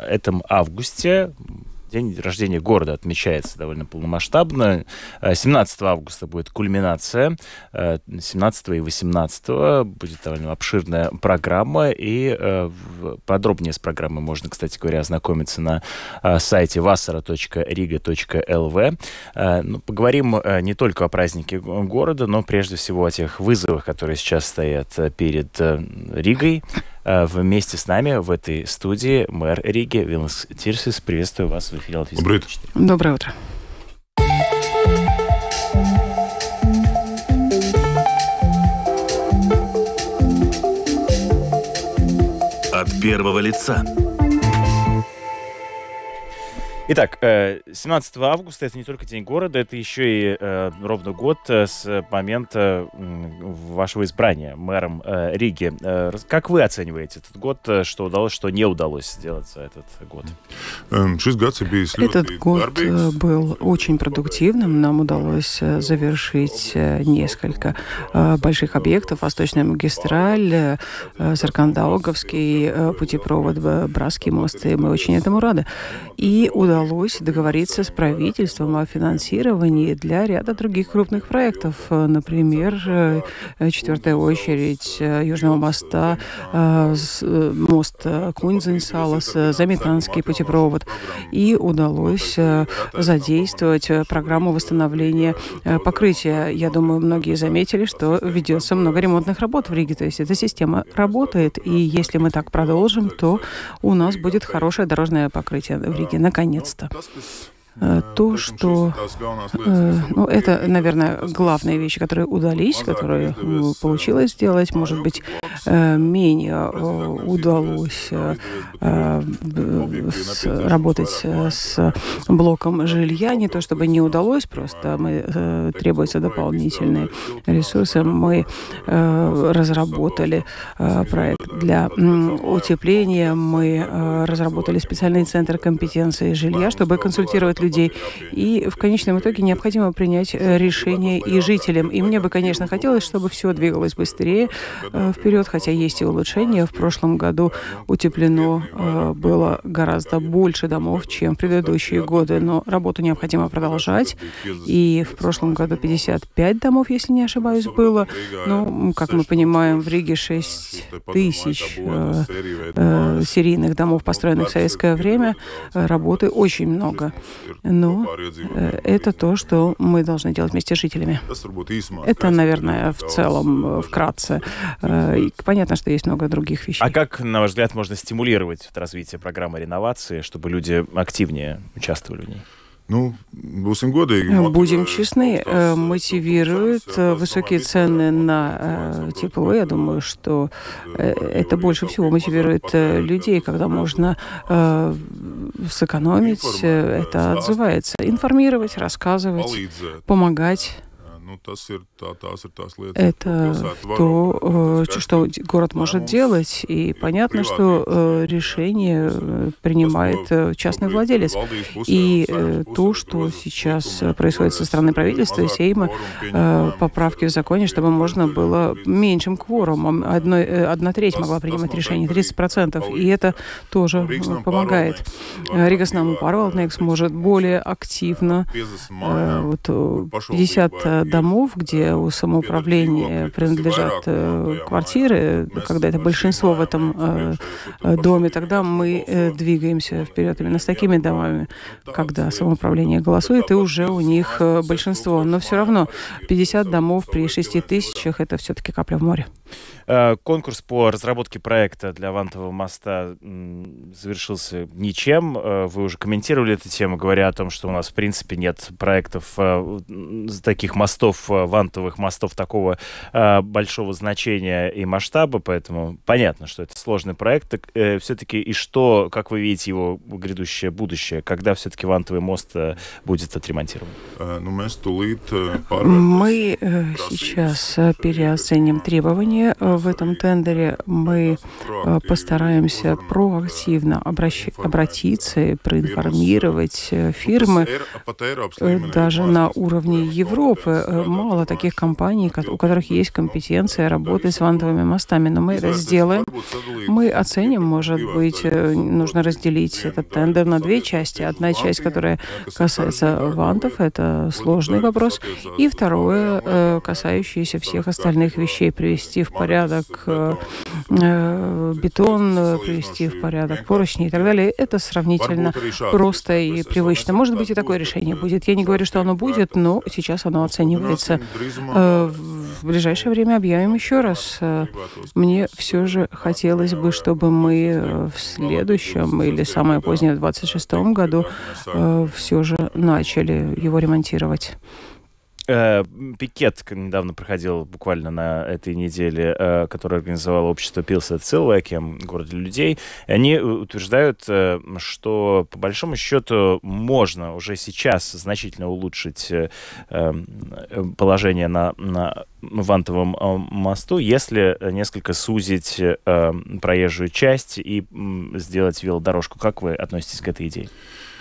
этом августе. День рождения города отмечается довольно полномасштабно. 17 августа будет кульминация. 17 и 18 будет довольно обширная программа. И подробнее с программой можно, кстати говоря, ознакомиться на сайте vasara.riga.lv. Поговорим не только о празднике города, но прежде всего о тех вызовах, которые сейчас стоят перед Ригой. Вместе с нами в этой студии мэр Риги Вилнис Тирсис. Приветствую вас в эфире Латвийского радио 4. Доброе утро. От первого лица. Итак, 17 августа это не только День города, это еще и ровно год с момента вашего избрания мэром Риги. Как вы оцениваете этот год? Что удалось, что не удалось сделать за этот год? Этот год был очень продуктивным. Нам удалось завершить несколько больших объектов. Восточная магистраль, Саркандауговский путепровод, Братский мост. И мы очень этому рады. И удалось договориться с правительством о финансировании для ряда других крупных проектов. Например, четвертая очередь Южного моста, мост Куньцзинь-Салас, Заметанский путепровод. И удалось задействовать программу восстановления покрытия. Я думаю, многие заметили, что ведется много ремонтных работ в Риге. То есть эта система работает. И если мы так продолжим, то у нас будет хорошее дорожное покрытие в Риге. Наконец-то. То, что... это, наверное, главные вещи, которые удались, которые получилось сделать. Может быть, менее удалось работать с блоком жилья. Не то, чтобы не удалось, просто требуются дополнительные ресурсы. Мы разработали проект для утепления. Мы разработали специальный центр компетенции жилья, чтобы консультировать людей. И в конечном итоге необходимо принять решение и жителям. И мне бы, конечно, хотелось, чтобы все двигалось быстрее вперед, хотя есть и улучшения. В прошлом году утеплено было гораздо больше домов, чем в предыдущие годы, но работу необходимо продолжать. И в прошлом году 55 домов, если не ошибаюсь, было. Но, как мы понимаем, в Риге 6 тысяч серийных домов, построенных в советское время. Работы очень много. Но это то, что мы должны делать вместе с жителями. Это, наверное, в целом, вкратце. Понятно, что есть много других вещей. А как, на ваш взгляд, можно стимулировать развитие программы реновации, чтобы люди активнее участвовали в ней? Будем честны, мотивируют высокие цены на тепло. Я думаю, что это больше всего мотивирует людей, когда можно сэкономить, это отзывается. Информировать, рассказывать, помогать. Это то, что город может делать. И понятно, что решение принимает частный владелец. И то, что сейчас происходит со стороны правительства и Сейма, поправки в законе, чтобы можно было меньшим кворумом, одна треть могла принимать решение, 30%. И это тоже помогает. Ригас Наму Парвалднекс может более активно 50 домов, где у самоуправления принадлежат квартиры, когда это большинство в этом доме, тогда мы двигаемся вперед именно с такими домами, когда самоуправление голосует, и уже у них большинство. Но все равно 50 домов при 6 тысячах – это все-таки капля в море. Конкурс по разработке проекта для Вантового моста завершился ничем. Вы уже комментировали эту тему, говоря о том, что у нас, в принципе, нет проектов таких мостов, вантовых мостов такого большого значения и масштаба, поэтому понятно, что это сложный проект. Все-таки и что, как вы видите его грядущее будущее, когда все-таки вантовый мост будет отремонтирован? Мы сейчас переоценим требования в этом тендере. Мы постараемся проактивно обратиться и проинформировать фирмы даже на уровне Европы. мало таких компаний, у которых есть компетенция работать с вантовыми мостами, но мы это сделаем. Мы оценим, может быть, нужно разделить этот тендер на две части. Одна часть, которая касается вантов, это сложный вопрос, и второе, касающееся всех остальных вещей, привести в порядок бетон, привести в порядок поручни и так далее. Это сравнительно просто и привычно. Может быть, и такое решение будет. Я не говорю, что оно будет, но сейчас оно оценивается. В ближайшее время объявим еще раз. Мне все же хотелось бы, чтобы мы в следующем или самое позднее в 26-м году все же начали его ремонтировать. Пикет недавно проходил буквально на этой неделе, который организовало общество Pilsēta cilvēkiem, город для людей. И они утверждают, что по большому счету можно уже сейчас значительно улучшить положение на вантовом мосту, если несколько сузить проезжую часть и сделать велодорожку. Как вы относитесь к этой идее?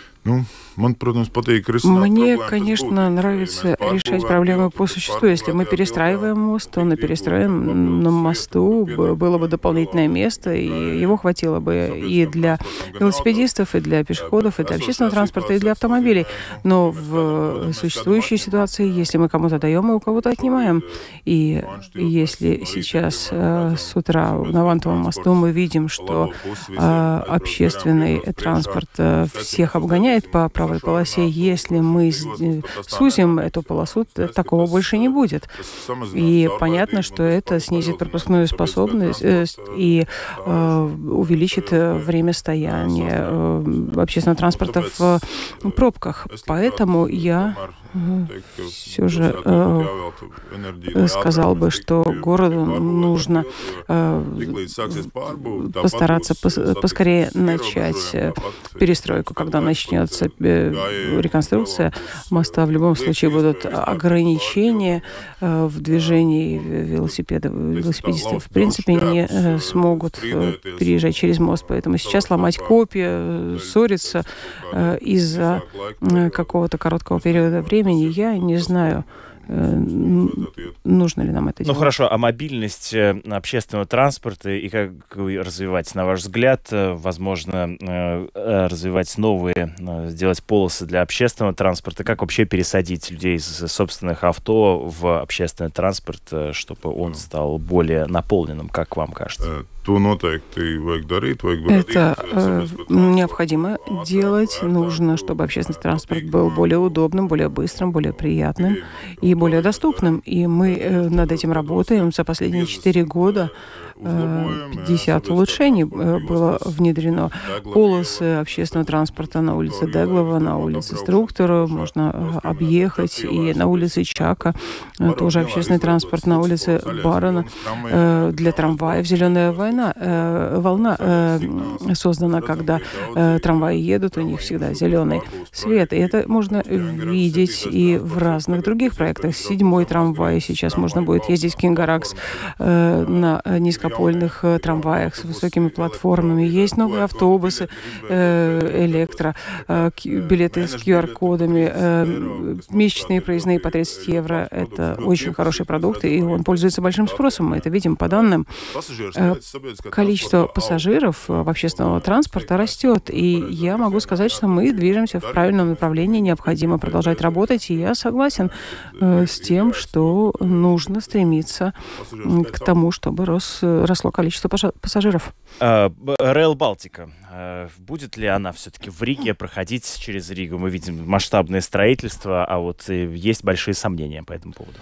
Мне, конечно, нравится решать проблемы по существу. Если мы перестраиваем мост, то на перестроенном мосту было бы дополнительное место, и его хватило бы и для велосипедистов, и для пешеходов, и для общественного транспорта, и для автомобилей. Но в существующей ситуации, если мы кому-то даем, мы у кого-то отнимаем. И если сейчас с утра на вантовом мосту мы видим, что общественный транспорт всех обгоняет по правой полосе, если мы сузим эту полосу, такого больше не будет. И понятно, что это снизит пропускную способность и увеличит время стояния общественного транспорта в пробках. Поэтому я все же сказал бы, что городу нужно постараться поскорее начать перестройку, когда начнется реконструкция моста. В любом случае будут ограничения в движении велосипедисты в принципе не смогут переезжать через мост. Поэтому сейчас ломать копья, ссориться из-за какого-то короткого периода времени, я не знаю, нужно ли нам это делать. Ну хорошо, а мобильность общественного транспорта и как развивать, на ваш взгляд, возможно, развивать новые, сделать полосы для общественного транспорта, как вообще пересадить людей из собственных авто в общественный транспорт, чтобы он стал более наполненным, как вам кажется? Это необходимо делать. Нужно, чтобы общественный транспорт был более удобным, более быстрым, более приятным и более доступным. И мы над этим работаем. За последние 4 года 50 улучшений было внедрено. Полосы общественного транспорта на улице Деглова, на улице Структора можно объехать, и на улице Чака тоже общественный транспорт, на улице Барона для трамваев «Зеленая волна» создана, когда трамваи едут, у них всегда зеленый свет. И это можно видеть и в разных других проектах. 7-й трамвай сейчас можно будет ездить в Кингаракс на низкопольных трамваях с высокими платформами. Есть новые автобусы, электро, билеты с QR-кодами, месячные проездные по 30 евро. Это очень хороший продукт, и он пользуется большим спросом. Мы это видим по данным. Количество пассажиров в общественного транспорта растет, и я могу сказать, что мы движемся в правильном направлении, необходимо продолжать работать, и я согласен с тем, что нужно стремиться к тому, чтобы росло количество пассажиров. Rail Baltica. Будет ли она все-таки в Риге проходить через Ригу? Мы видим масштабное строительство, а вот есть большие сомнения по этому поводу.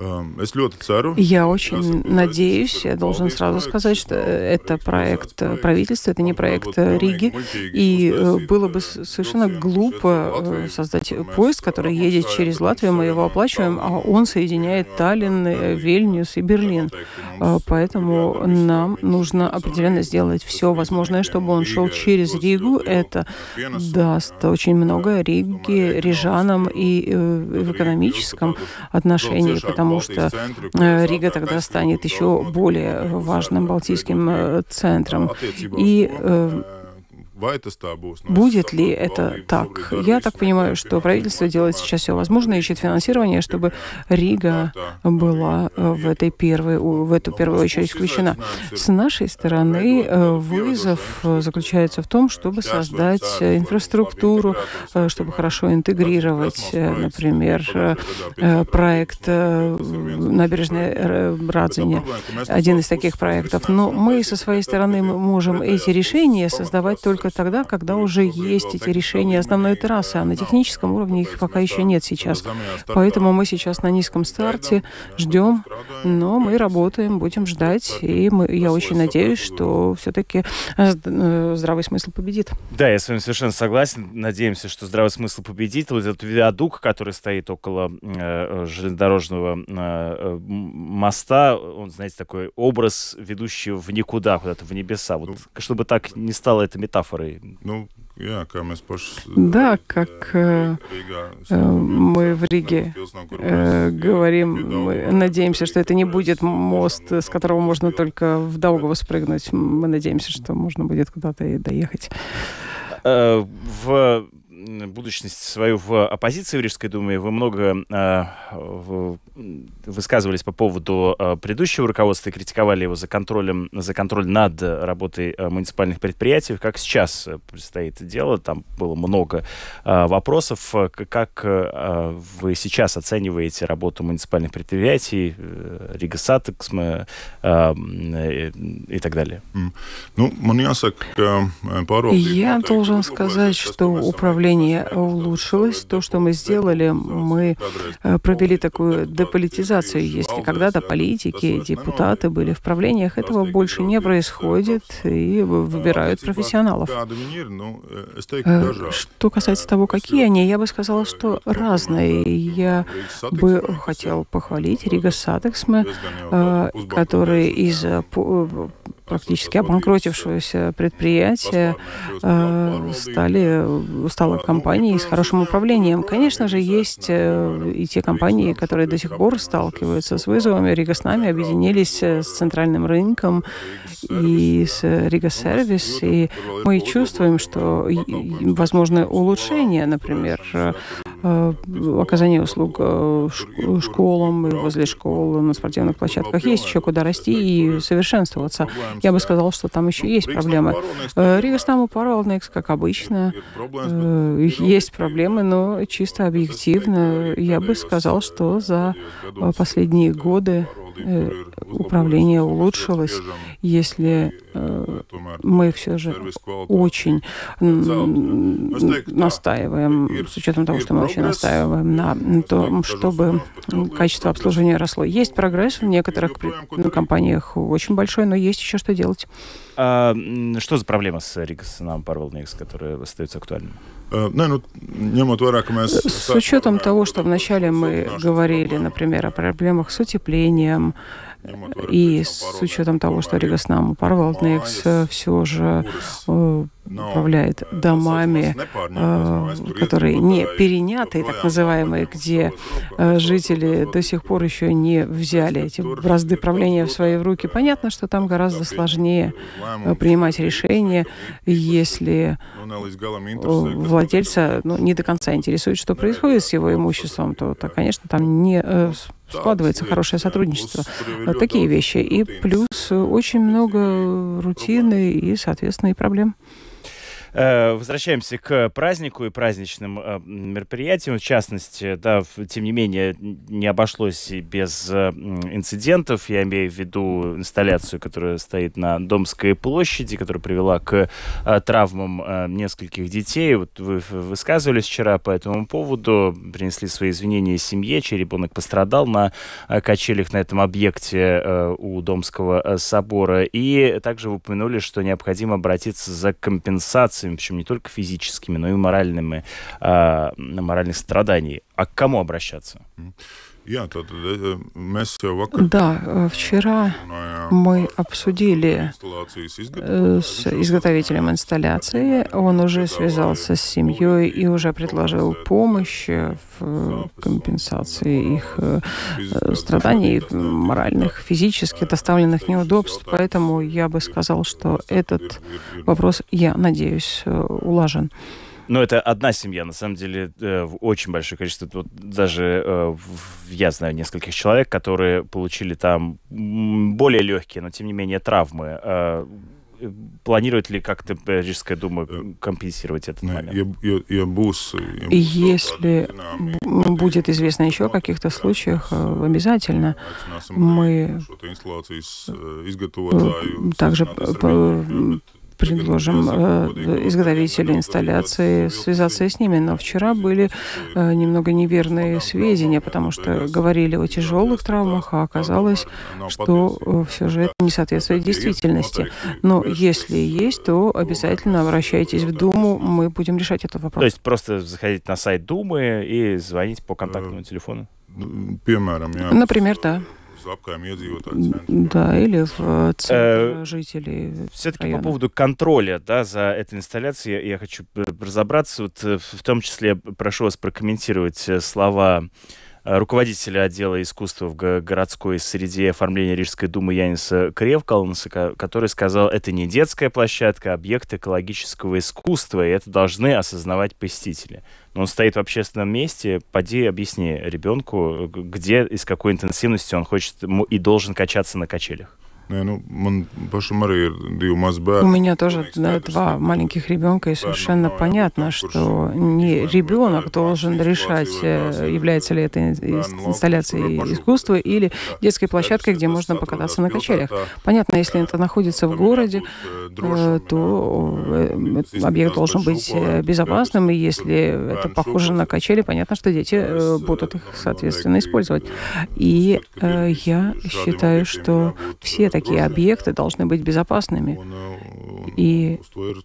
Я очень надеюсь, я должен сразу сказать, что это проект правительства, это не проект Риги, и было бы совершенно глупо создать поезд, который едет через Латвию, мы его оплачиваем, а он соединяет Таллин, Вильнюс и Берлин. Поэтому нам нужно определенно сделать все возможное, чтобы он шел через Ригу. Это даст очень много Риге, рижанам и в экономическом отношении, потому что Рига тогда станет еще более важным балтийским центром. И Будет ли это так? Я так понимаю, что правительство делает сейчас все возможное, ищет финансирование, чтобы Рига была в эту первую очередь включена. С нашей стороны вызов заключается в том, чтобы создать инфраструктуру, чтобы хорошо интегрировать, например, проект набережной Радзине, один из таких проектов. Но мы со своей стороны можем эти решения создавать только тогда, когда уже есть эти решения основной трассы, а на техническом уровне их пока еще нет сейчас. Поэтому мы сейчас на низком старте, ждем, но мы работаем, будем ждать, и я очень надеюсь, что все-таки здравый смысл победит. Да, я с вами совершенно согласен. Надеемся, что здравый смысл победит. Вот этот виадук, который стоит около железнодорожного моста, он, знаете, такой образ, ведущий в никуда, куда-то в небеса. Вот, чтобы так не стало это метафорой. Да, как мы в Риге говорим, мы надеемся, что это не будет мост, с которого можно только в Даугаву спрыгнуть. Мы надеемся, что можно будет куда-то и доехать. В будущность свою в оппозиции в Рижской думе вы много высказывались по поводу предыдущего руководства и критиковали его за контроль над работой муниципальных предприятий. Как сейчас предстоит дело? Там было много вопросов. Как вы сейчас оцениваете работу муниципальных предприятий, Рига Сатексме и так далее? Я должен сказать, что управление улучшилось. То, что мы сделали, мы провели такую деполитизацию. Если когда-то политики, депутаты были в правлениях, этого больше не происходит, и выбирают профессионалов. Что касается того, какие они, я бы сказала, что разные. Я бы хотел похвалить Рига Сатексме, который из практически обанкротившегося предприятия стала компанией с хорошим управлением. Конечно же, есть и те компании, которые до сих пор сталкиваются с вызовами. Рига с нами объединились с центральным рынком и с Рига Сервис, и мы чувствуем, что возможны улучшения, например, оказание услуг школам и возле школ на спортивных площадках. Есть еще куда расти и совершенствоваться. Я бы сказала, что там еще есть проблемы. Рига Стаму Парвалднекс, как обычно, есть проблемы, но чисто объективно я бы сказал, что за последние годы управление улучшилось, если мы все же очень настаиваем, с учетом того, что мы очень настаиваем на том, чтобы качество обслуживания росло. Есть прогресс в некоторых компаниях очень большой, но есть еще что делать. Что за проблема с Риgas Nama Pārvaldnieks, которая остается актуальной? С учетом того, что вначале мы говорили, например, о проблемах с утеплением, и с учетом того, что Риgas Nama Pārvaldnieks все же управляет домами, которые не перенятые, так называемые, где жители до сих пор еще не взяли эти бразды правления в свои руки. Понятно, что там гораздо сложнее принимать решения, если владельца не до конца интересует, что происходит с его имуществом, то конечно, там не складывается хорошее сотрудничество. Такие вещи. И плюс очень много рутины и, соответственно, и проблем. Возвращаемся к празднику и праздничным мероприятиям. В частности, да, тем не менее, не обошлось и без инцидентов. Я имею в виду инсталляцию, которая стоит на Домской площади, которая привела к травмам нескольких детей. Вот вы высказывались вчера по этому поводу, принесли свои извинения семье, чей ребенок пострадал на качелях на этом объекте у Домского собора. И также вы упомянули, что необходимо обратиться за компенсацией, причем не только физическими, но и моральных страданий. А к кому обращаться? Да, вчера мы обсудили с изготовителем инсталляции. Он уже связался с семьей и уже предложил помощь в компенсации их страданий, моральных, физических, доставленных неудобств. Поэтому я бы сказал, что этот вопрос, я надеюсь, улажен. Но это одна семья, на самом деле, очень большое количество. Вот даже я знаю нескольких человек, которые получили там более легкие, но тем не менее травмы. Планирует ли как-то Рижская дума компенсировать этот момент? Если будет известно еще о каких-то случаях, обязательно мы также предложим изготовителю инсталляции связаться с ними. Но вчера были немного неверные сведения, потому что говорили о тяжелых травмах, а оказалось, что все же это не соответствует действительности. Но если есть, то обязательно обращайтесь в Думу, мы будем решать этот вопрос. То есть просто заходить на сайт Думы и звонить по контактному телефону? Например, да. Да, или в центр жителей. Все-таки района. По поводу контроля, да, за этой инсталляцией я хочу разобраться. Вот, в том числе прошу вас прокомментировать слова руководителя отдела искусства в городской среде оформления Рижской думы Яниса Кревкалнса, который сказал, это не детская площадка, а объект экологического искусства, и это должны осознавать посетители. Но он стоит в общественном месте, поди объясни ребенку, где и с какой интенсивностью он хочет и должен качаться на качелях. У меня тоже два маленьких ребенка, и совершенно понятно, что не ребенок должен решать, является ли это инсталляцией искусства или детской площадкой, где можно покататься на качелях. Понятно, если это находится в городе, то объект должен быть безопасным, и если это похоже на качели, понятно, что дети будут их, соответственно, использовать. И я считаю, что все такие объекты должны быть безопасными. И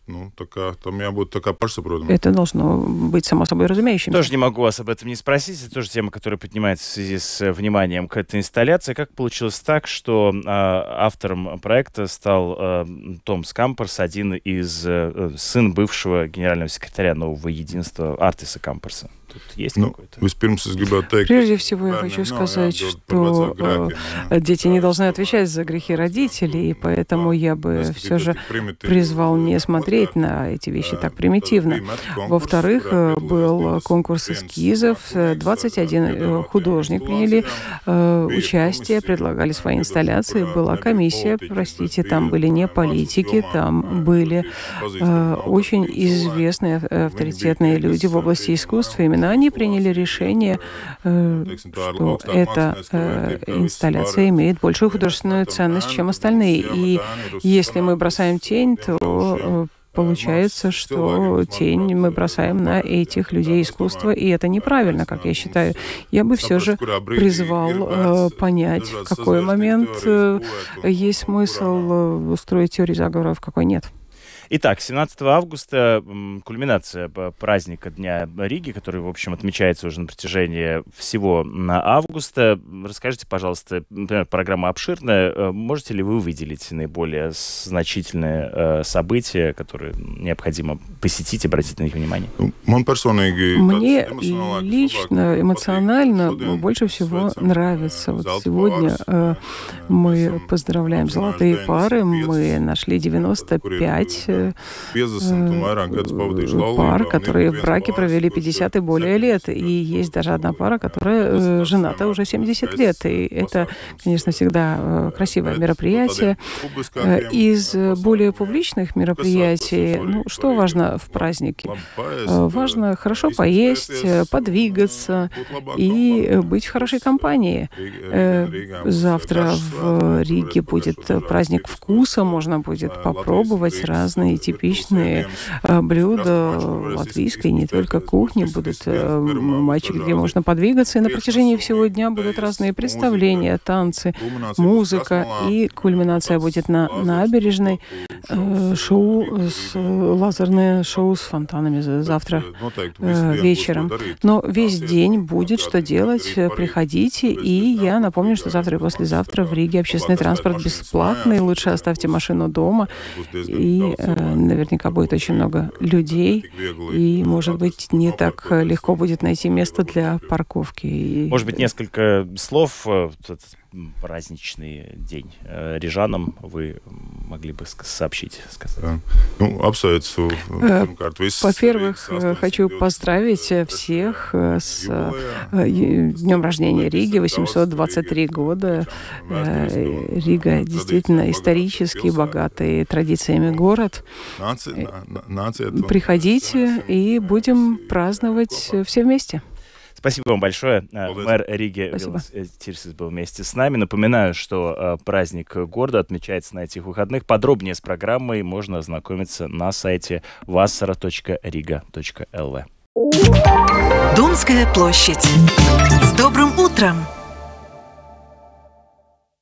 это должно быть само собой разумеющимся. Тоже не могу вас об этом не спросить. Это тоже тема, которая поднимается в связи с вниманием к этой инсталляции. Как получилось так, что автором проекта стал Том Камперс, один из сын бывшего генерального секретаря Нового единства Артиса Камперса? Тут есть какой-то? Прежде всего, я хочу сказать, что дети не должны отвечать за грехи родителей, и поэтому я бы все же призвал не смотреть на эти вещи так примитивно. Во-вторых, был конкурс эскизов, 21 художник приняли участие, предлагали свои инсталляции, была комиссия, простите, там были не политики, там были очень известные, авторитетные люди в области искусства, именно они приняли решение, что эта инсталляция имеет большую художественную ценность, чем остальные. И если мы бросаем тень, то получается, что тень мы бросаем на этих людей искусства, и это неправильно, как я считаю. Я бы все же призвал понять, в какой момент есть смысл устроить теорию заговора, в какой нет. Итак, 17 августа кульминация праздника Дня Риги, который, в общем, отмечается уже на протяжении всего августа. Расскажите, пожалуйста, например, программа обширная. Можете ли вы выделить наиболее значительные события, которые необходимо посетить, обратить на них внимание? Мне лично, эмоционально больше всего нравится. Вот сегодня мы поздравляем золотые пары. Мы нашли 95 пар, которые в браке провели 50 и более лет. И есть даже одна пара, которая жената уже 70 лет. И это, конечно, всегда красивое мероприятие. Из более публичных мероприятий, что важно в празднике? Важно хорошо поесть, подвигаться и быть в хорошей компании. Завтра в Риге будет праздник вкуса, можно будет попробовать разные разные типичные блюда латвийской, не только кухни. Будут матчи, где можно подвигаться, и на протяжении всего дня будут разные представления, танцы, музыка, и кульминация будет на набережной. Лазерное шоу с фонтанами завтра вечером. Но весь день будет что делать. Приходите, и я напомню, что завтра и послезавтра в Риге общественный транспорт бесплатный. Лучше оставьте машину дома. И наверняка будет очень много людей. И, может быть, не так легко будет найти место для парковки. Может быть, несколько слов праздничный день рижанам вы могли бы сообщить, сказать? Во-первых, хочу поздравить всех с днем рождения Риги, 823 года. Рига действительно исторически богатый традициями город. Приходите, и будем праздновать все вместе. Спасибо вам большое. Мэр Риги Вилас Тирсис был вместе с нами. Напоминаю, что праздник города отмечается на этих выходных. Подробнее с программой можно ознакомиться на сайте vasara.riga.lv. Думская площадь. С добрым утром!